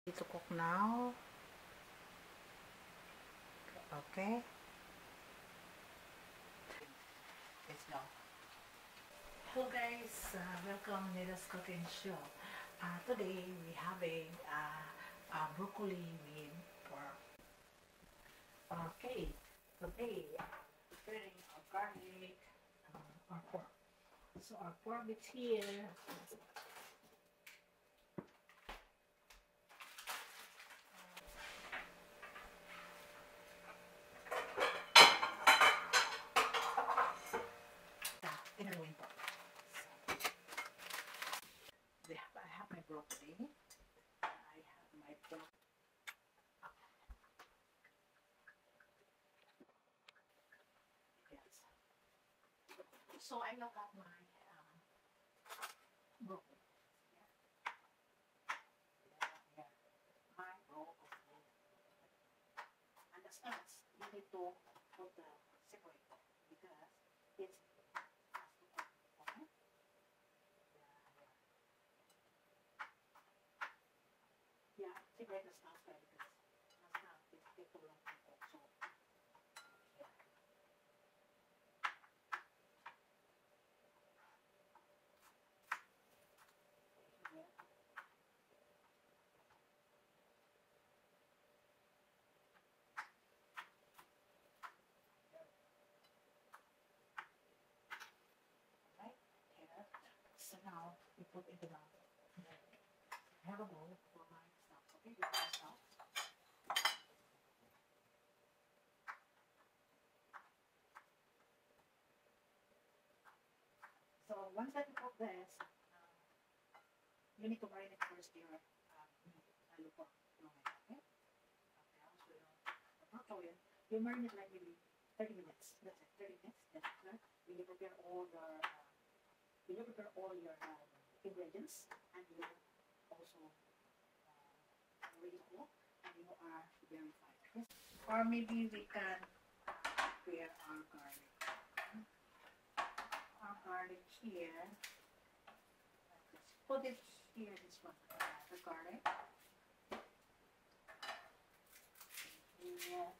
To cook now. Okay. Let's go. Hello guys, welcome Nida's cooking show. Today we having broccoli with pork. Okay, today preparing our garlic, our pork. So our pork is here. Tinangawin po. I have my broccoli. I have my pork. Yes. So I look at my broccoli. Yeah. My broccoli. And as you need to put the separate because it's okay. Yeah, separate the stuff because it takes too long to cook. So yeah. Right here. So now we put it down. I have a bowl for my stuff. Okay, with my stuff. So once that you cook this, you need to marinate first your alu pork. Okay? Okay, you marinate like maybe 30 minutes. That's it, 30 minutes. That's it. When you prepare all your ingredients, and you also already cook, and you are verified. Yes. Or maybe we can prepare our garlic. Our garlic here. Just put it here. This one, the garlic. Yeah,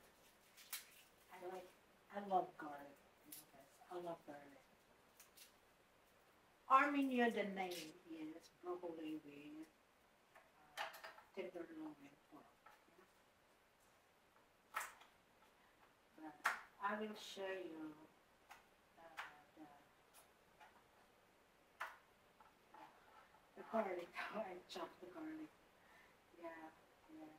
I love garlic. I love garlic. Armenia, the name is broccoli with tenderloin pork. But I will show you the garlic, how I chop the garlic. Yeah, yeah.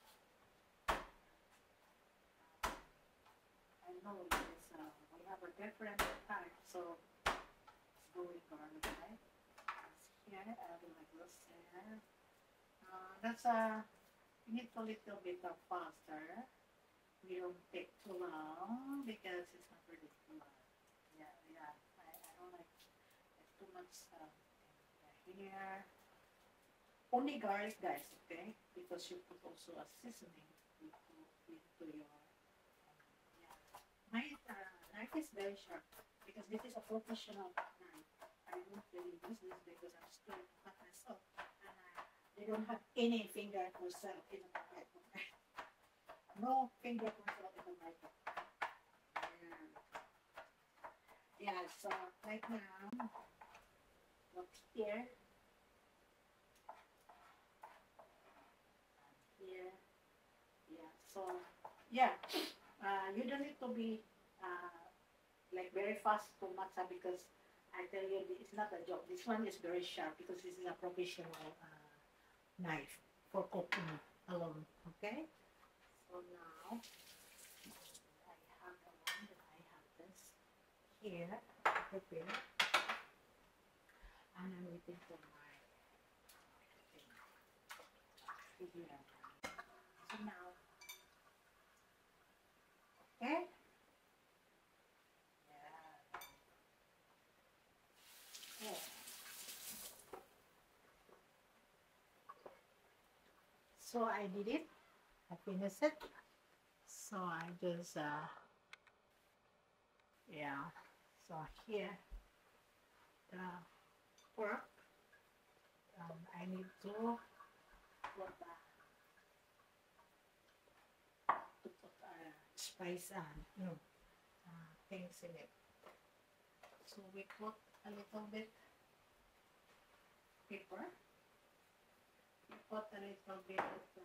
I know this, we have a different type, so it's going garlic, right? Here, I will like this here. That's you need a little bit of faster. We don't take too long because it's not really too long. Yeah, yeah. I don't like it's too much here. Only garlic, guys, okay? Because you put also a seasoning into your. Yeah. My knife is very sharp because this is a professional knife. I don't really use this because I'm still not myself, and they don't have any finger myself in the knife. No finger myself in the knife. Yeah. Yeah. So right now, look here. Here. Yeah. So yeah, you don't need to be like very fast to matcha because I tell you it's not a joke. This one is very sharp because this is a professional knife for cooking alone. Okay. So now I have the one that I have this here prepared, and I'm waiting for my thing. So now, okay. Yeah. So I did it. I finished it. So I just yeah. So here the pork. I need to put the spice things in it. So we put a little bit pepper. We put a little bit of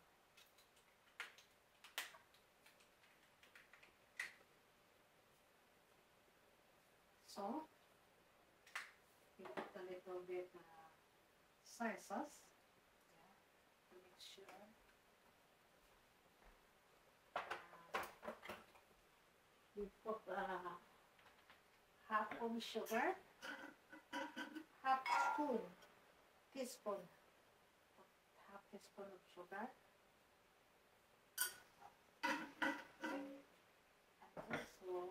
salt. We put a little bit soy sauce, yeah, to make sure. We put half of sugar, half teaspoon, half teaspoon of sugar, and also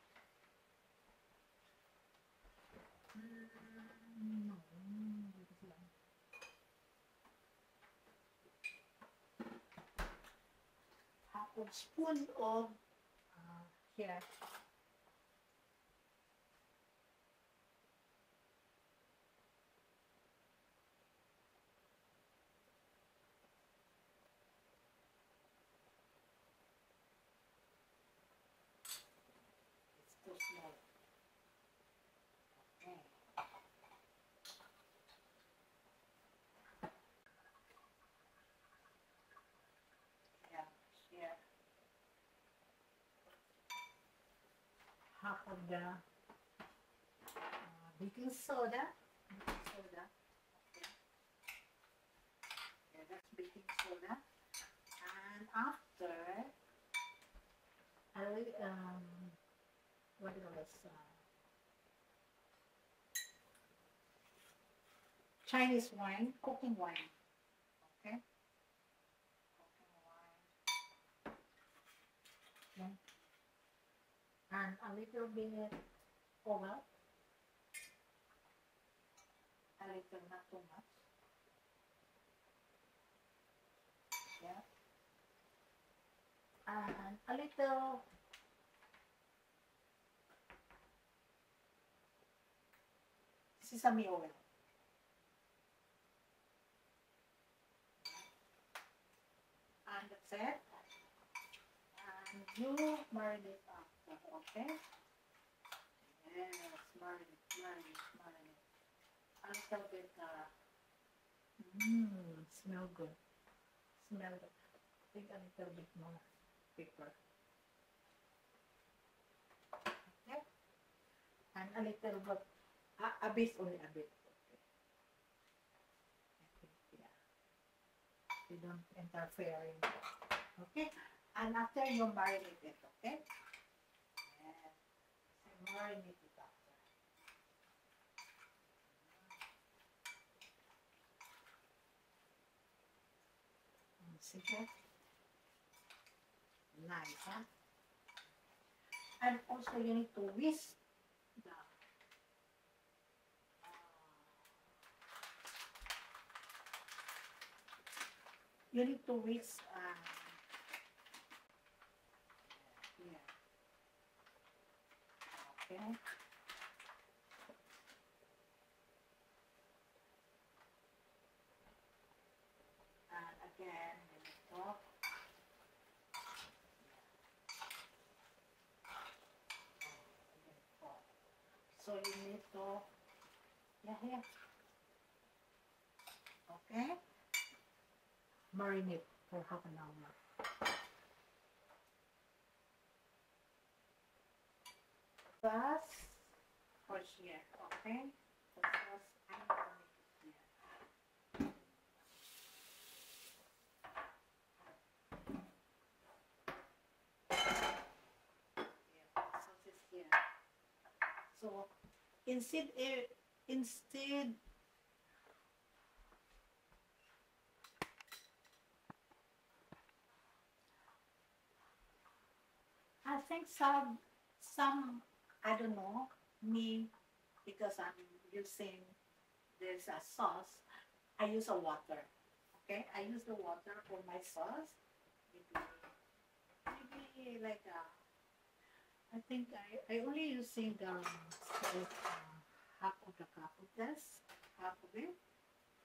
half of spoon of here. It's too small. Okay. Yeah, here. Half of the baking soda. Baking soda. Okay. Yeah, that's baking soda. And after, I will what else? Chinese wine, cooking wine. Okay. Cooking wine. Okay. And a little bit oil. A little, not too much. Yeah. And a little sesame oil. And that's it. And you marinate after, okay? Yes, marinate. A little bit, smell good. Smell good. I think a little bit more pepper. Okay? And a little bit, a bit, only a bit. Okay. I think, yeah. You don't interfere in it. Okay? And after you marinate it, okay? Yeah. So marinate it after. See that? Nice, huh? And also you need to whisk the you need to whisk yeah. Okay. And again, you need to so you need to here. Okay. Marinate for half an hour. Sauce for here, okay? The sauce I'm gonna make it here. Yeah, the sauce is here. So instead I think some I don't know me because I'm using this sauce. I use a water. Okay, I use the water for my sauce. Maybe like I think I only using like, half of the cup of this, half of it.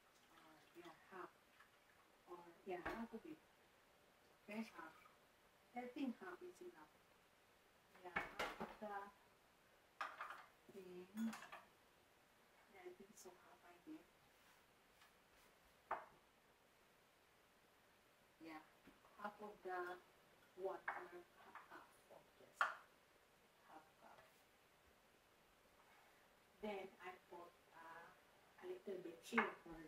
Yeah, half or yeah, half of it. Okay, half. I think half is enough. Yeah, half of the thing. Yeah, I think so. Half I did. Yeah, half of the water, half of this, half cup. Then I put a little bit here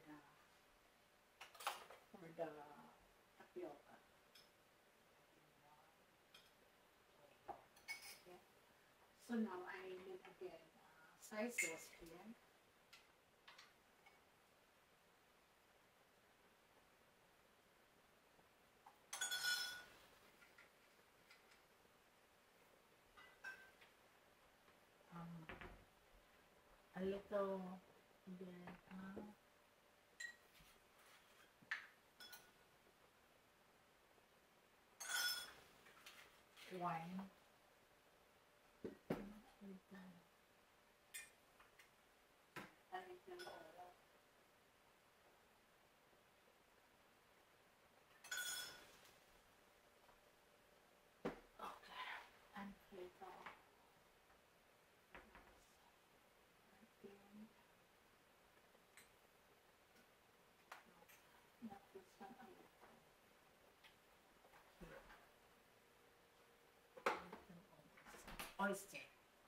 for the tapioca. Okay. So now I need again sizes here. A little bit wine. A little oil. Okay. And little. Not this one. Oyster.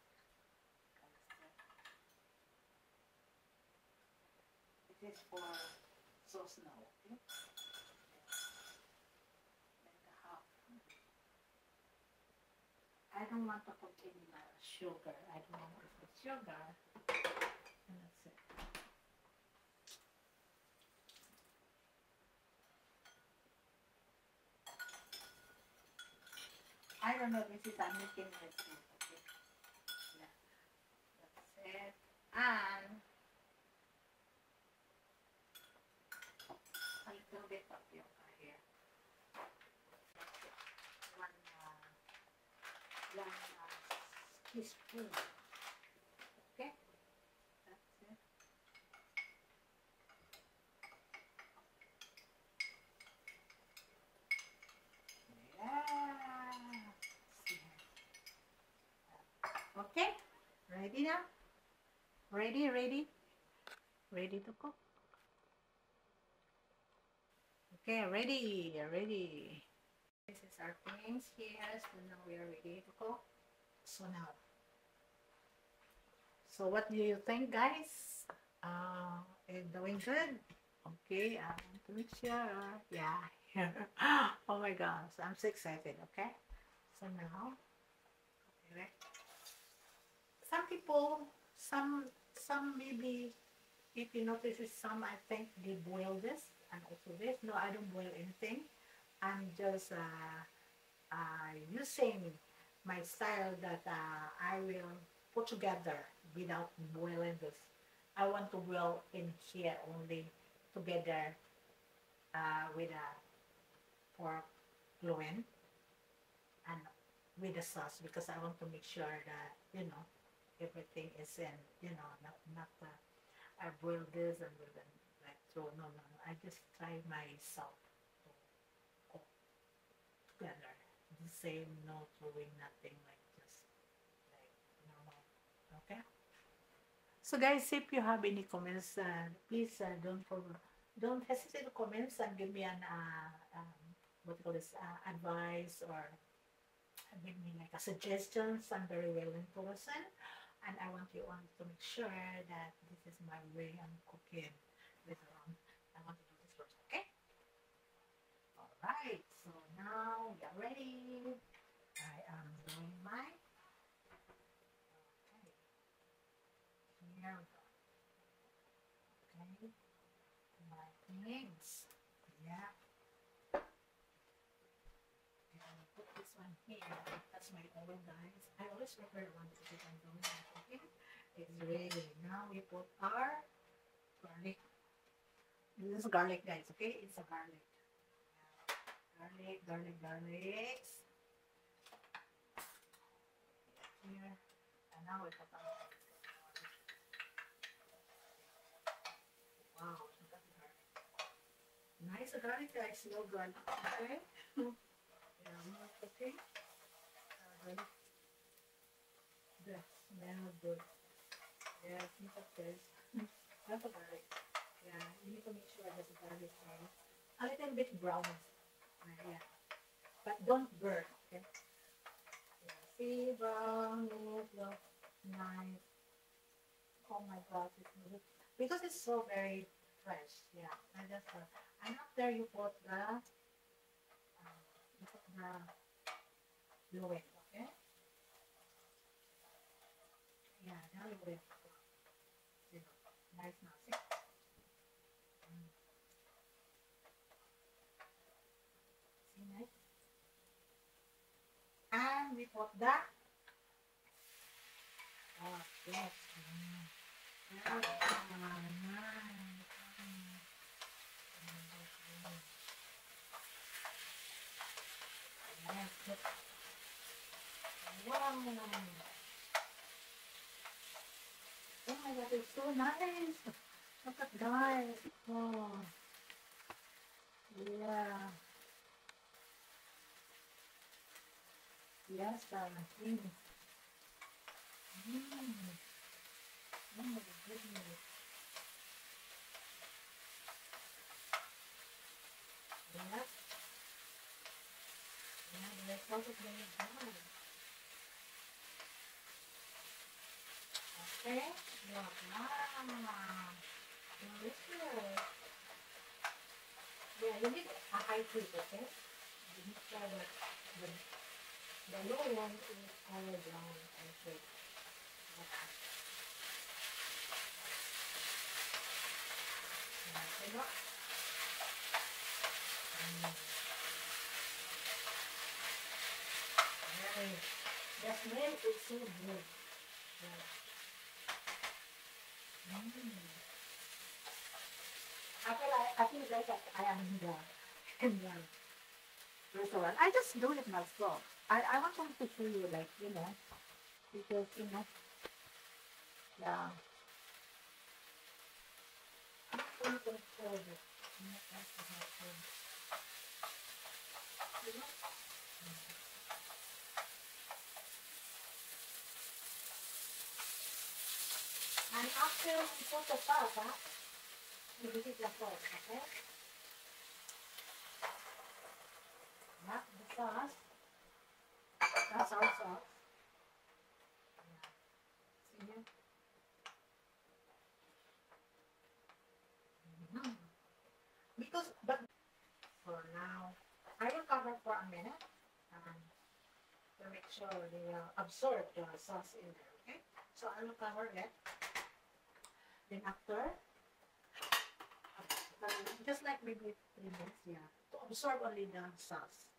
It is for sauce now, okay? Like a half. I don't want to put any sugar. I don't want to put sugar. And that's it. I don't know, this is a making recipe, okay? Yeah, that's it. And a little bit of tapioca here. One, one teaspoon. Okay, that's it. Yeah. Okay, ready now? Ready to cook? Okay, ready. This is our things here, so now we are ready to cook. So what do you think, guys? It's doing good? Okay, I want to make sure. Yeah. Oh my gosh, I'm so excited, okay? So now, okay, some people, some maybe, if you notice, some I think they boil this and also this. No, I don't boil anything. I'm just using my style that I will put together without boiling this. I want to boil in here only together with a pork loin and with the sauce because I want to make sure that everything is in, not I boil this and then like throw. No, no, no. I just try myself to cook together. The same, no throwing nothing, like just like normal. Okay. So guys, if you have any comments, please don't hesitate to comments and give me an what you call this advice or give me like a suggestions. I'm very willing to listen, and I want you all to make sure that this is my way I'm cooking later on. I want to do this first, okay? All right. So now we are ready. I am doing my okay. Here we go. Okay, my things. Yeah. And put this one here. That's my oil, guys. I always prefer one because if I'm doing my cooking, it's ready. Now we put our garlic. This is garlic, guys. Okay, it's a garlic. Garlic. Here. And now we put our wow, look at the garlic. Nice garlic, guys. No garlic. Okay. Okay. Good. The smell good. Yes, need of this. Not the garlic. Yeah, you need to make sure that the garlic is a little bit brown. Yeah, but don't burn. Okay. Yeah. See, brown it look nice. Oh my God, it's good. Because it's so very fresh. Yeah, and after you put the loin. Okay. Yeah, now you will. You know, nice now. See? See, nice. And we put the yes. Nice. Yes. Wow. Oh my God, it's so nice. Look at that. Oh, yeah. Yes, mm. Mm. Oh my goodness. Yes. Yeah, the result is very good. Okay. Look, wow. Delicious. Yeah, you need a high heat, okay? You need to try the low one is all brown and shake. Okay. Yeah, so look. Mm. Very. The smell is so good. Yeah. Mm. I feel like I am in the restaurant. I just do it myself. I want to show you, like, because, yeah. I'm not gonna show it. I'm not gonna show it. You know? And after we put the sauce, we heat the sauce, okay? Yeah, the sauce. That's our sauce. Yeah. See here? Mm-hmm. But for now, I will cover for a minute to make sure they absorb the sauce in there, okay? So I will cover it. Then after, just like maybe 3 minutes, yeah, to absorb only the sauce.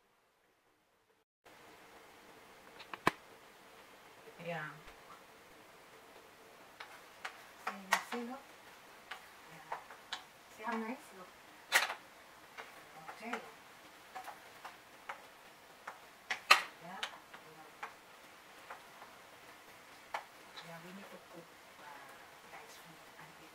Yeah. See, look? Yeah. See how nice? Look. Okay. Yeah. Yeah, we need to cook nice food and eat.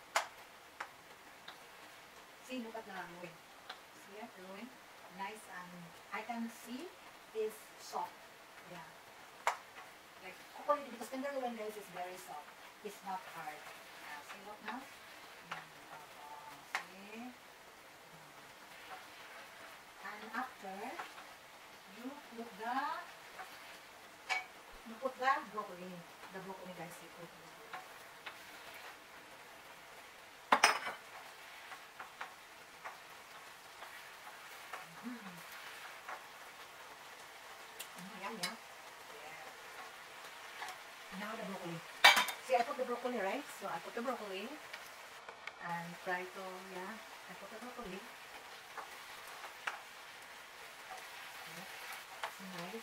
See, look at the ruin. See it, the ruin? Nice, and I can see is soft. Yeah. Like, according because tenderloin rice is very soft. It's not hard. Yeah. See, look now? See? And after, you put the broccoli. The broccoli guys, you put broccoli. Mm. Yum, yum. Yeah. Now the broccoli. See, I put the broccoli, right? So I put the broccoli and try to, yeah, I put the broccoli. Yeah. It's nice.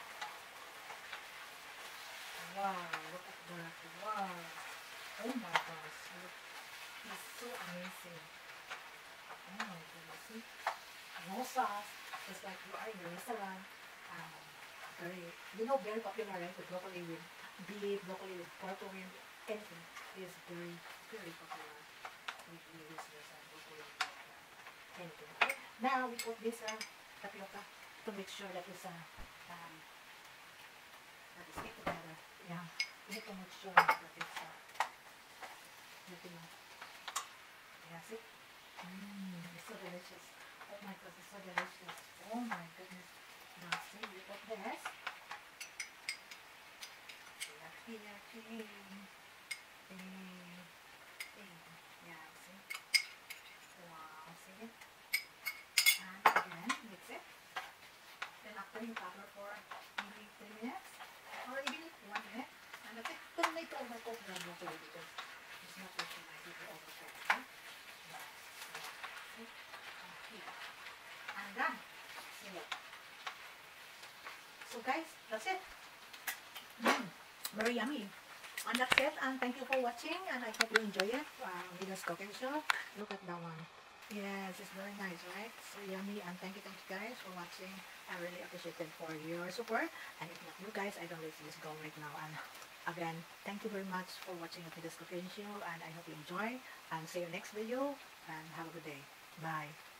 Wow, look at that. Wow. Oh my gosh. Look. It's so amazing. Oh my goodness. See? No sauce. Just like you are in the restaurant. Um, very popular, right? The broccoli with beef, broccoli with pork, with anything is very, very popular. We use this broccoli with anything. Okay? Now we put this tapioca. to make sure that it's that it's stick together. Yeah, you need to make sure that it's getting. Yeah, see? It's so delicious. Oh my god, it's so delicious. Oh my goodness. Now see, you got this. Yucky, yucky. Yeah, see? Wow, see? And again, mix it. Then after you cover for maybe 3 minutes or even 1 minute. And that's it. Don't make it overcook the broccoli because it's not looking like it will overcook. Okay? Yeah. See? Okay. And done. See it. So guys, that's it. Very yummy. And that's it. And thank you for watching. And I hope you enjoy it. Nida's cooking show. Look at that one. Yes, it's very nice, right? So yummy. And thank you guys for watching. I really appreciate it for your support. And if not you guys, I don't let this go right now. And again, thank you very much for watching Nida's cooking show. And I hope you enjoy. And see you next video. And have a good day. Bye.